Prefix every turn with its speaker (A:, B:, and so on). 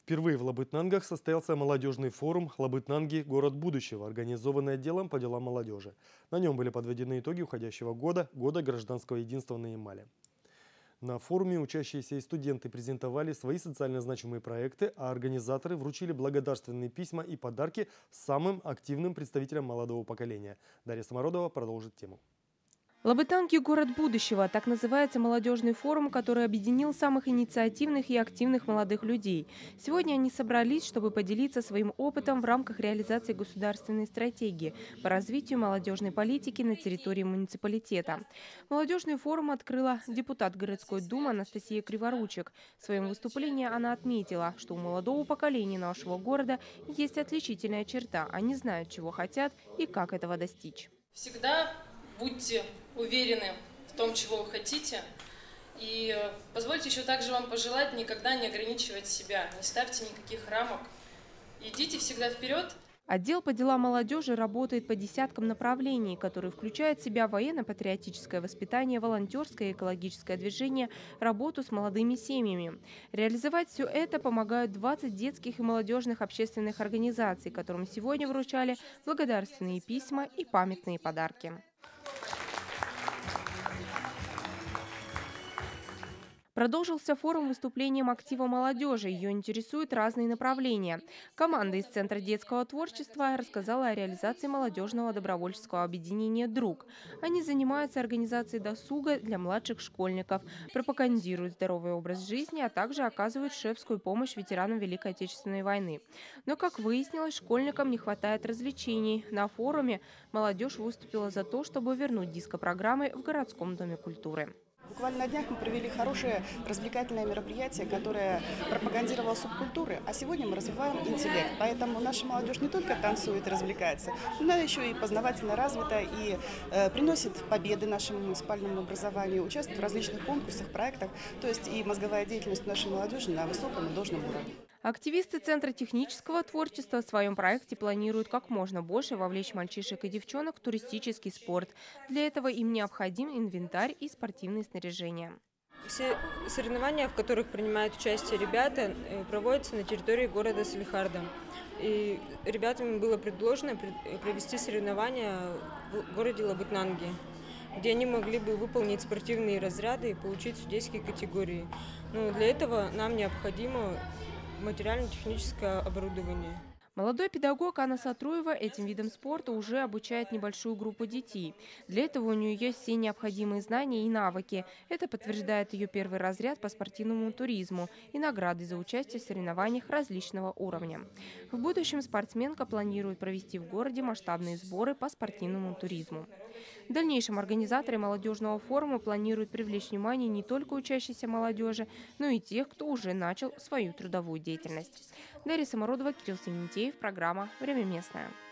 A: Впервые в Лабытнангах состоялся молодежный форум «Лабытнанги. Город будущего», организованный отделом по делам молодежи. На нем были подведены итоги уходящего года гражданского единства на Ямале. На форуме учащиеся и студенты презентовали свои социально значимые проекты, а организаторы вручили благодарственные письма и подарки самым активным представителям молодого поколения. Дарья Самородова продолжит тему.
B: Лабытнанги – город будущего. Так называется молодежный форум, который объединил самых инициативных и активных молодых людей. Сегодня они собрались, чтобы поделиться своим опытом в рамках реализации государственной стратегии по развитию молодежной политики на территории муниципалитета. Молодежный форум открыла депутат городской думы Анастасия Криворучек. В своем выступлении она отметила, что у молодого поколения нашего города есть отличительная черта. Они знают, чего хотят и как этого достичь.
C: Всегда будьте уверены в том, чего вы хотите. И позвольте еще также вам пожелать никогда не ограничивать себя, не ставьте никаких рамок. Идите всегда вперед.
B: Отдел по делам молодежи работает по десяткам направлений, которые включают в себя военно-патриотическое воспитание, волонтерское и экологическое движение, работу с молодыми семьями. Реализовать все это помогают 20 детских и молодежных общественных организаций, которым сегодня вручали благодарственные письма и памятные подарки. Продолжился форум выступлением актива молодежи. Ее интересуют разные направления. Команда из Центра детского творчества рассказала о реализации молодежного добровольческого объединения «Друг». Они занимаются организацией досуга для младших школьников, пропагандируют здоровый образ жизни, а также оказывают шефскую помощь ветеранам Великой Отечественной войны. Но, как выяснилось, школьникам не хватает развлечений. На форуме молодежь выступила за то, чтобы вернуть диско-программы в городском доме культуры.
D: Буквально на днях мы провели хорошее развлекательное мероприятие, которое пропагандировало субкультуры, а сегодня мы развиваем интеллект. Поэтому наша молодежь не только танцует и развлекается, но еще и познавательно развита и приносит победы нашему муниципальному образованию, участвует в различных конкурсах, проектах, то есть и мозговая деятельность нашей молодежи на высоком и должном уровне.
B: Активисты Центра технического творчества в своем проекте планируют как можно больше вовлечь мальчишек и девчонок в туристический спорт. Для этого им необходим инвентарь и спортивные снаряжения.
E: Все соревнования, в которых принимают участие ребята, проводятся на территории города Салехарда. И ребятам было предложено провести соревнования в городе Лабытнанги, где они могли бы выполнить спортивные разряды и получить судейские категории. Но для этого нам необходимо материально-техническое оборудование.
B: Молодой педагог Анна Сатруева этим видом спорта уже обучает небольшую группу детей. Для этого у нее есть все необходимые знания и навыки. Это подтверждает ее первый разряд по спортивному туризму и награды за участие в соревнованиях различного уровня. В будущем спортсменка планирует провести в городе масштабные сборы по спортивному туризму. В дальнейшем организаторы молодежного форума планируют привлечь внимание не только учащейся молодежи, но и тех, кто уже начал свою трудовую деятельность. Дарья Самородова, Кирилл Сементеев, программа «Время местное».